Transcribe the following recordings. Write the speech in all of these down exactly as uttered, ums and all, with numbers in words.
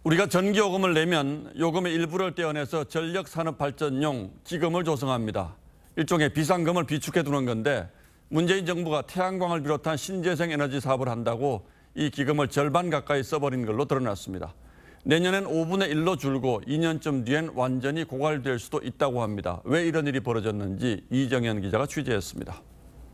우리가 전기요금을 내면 요금의 일부를 떼어내서 전력산업발전용 기금을 조성합니다. 일종의 비상금을 비축해 두는 건데 문재인 정부가 태양광을 비롯한 신재생 에너지 사업을 한다고 이 기금을 절반 가까이 써버린 걸로 드러났습니다. 내년엔 오분의 일로 줄고 이 년쯤 뒤엔 완전히 고갈될 수도 있다고 합니다. 왜 이런 일이 벌어졌는지 이정현 기자가 취재했습니다.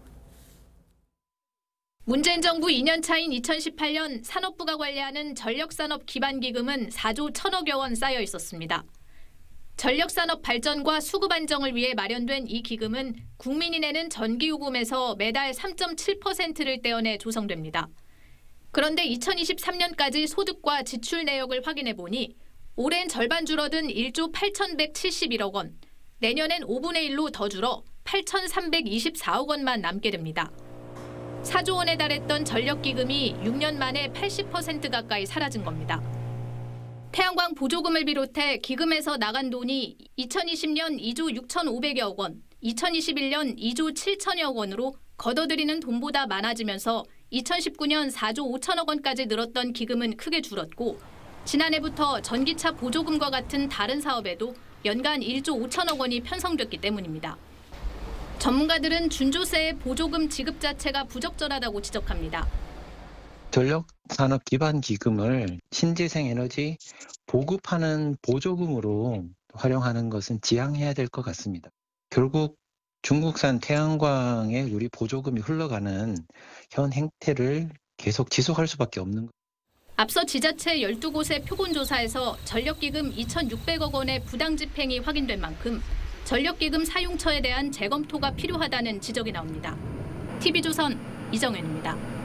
문재인 정부 이 년 차인 이천십팔 년 산업부가 관리하는 전력산업 기반기금은 사조 천억여 원 쌓여 있었습니다. 전력산업 발전과 수급 안정을 위해 마련된 이 기금은 국민이 내는 전기요금에서 매달 삼 점 칠 퍼센트를 떼어내 조성됩니다. 그런데 이천이십삼 년까지 소득과 지출 내역을 확인해 보니 올해는 절반 줄어든 일조 팔천백칠십일억 원, 내년엔 오분의 일로 더 줄어 팔천삼백이십사억 원만 남게 됩니다. 사조 원에 달했던 전력기금이 육 년 만에 팔십 퍼센트 가까이 사라진 겁니다. 태양광 보조금을 비롯해 기금에서 나간 돈이 이천이십 년 이조 육천오백여억 원, 이천이십일 년 이조 칠천여억 원으로 걷어들이는 돈보다 많아지면서 이천십구 년 사조 오천억 원까지 늘었던 기금은 크게 줄었고 지난해부터 전기차 보조금과 같은 다른 사업에도 연간 일조 오천억 원이 편성됐기 때문입니다. 전문가들은 준조세의 보조금 지급 자체가 부적절하다고 지적합니다. 전력산업 기반 기금을 신재생 에너지 보급하는 보조금으로 활용하는 것은 지양해야 될 것 같습니다. 결국 중국산 태양광에 우리 보조금이 흘러가는 현 행태를 계속 지속할 수밖에 없는 것. 앞서 지자체 열두 곳의 표본조사에서 전력기금 이천육백억 원의 부당 집행이 확인된 만큼 전력기금 사용처에 대한 재검토가 필요하다는 지적이 나옵니다. 티비조선 이정현입니다.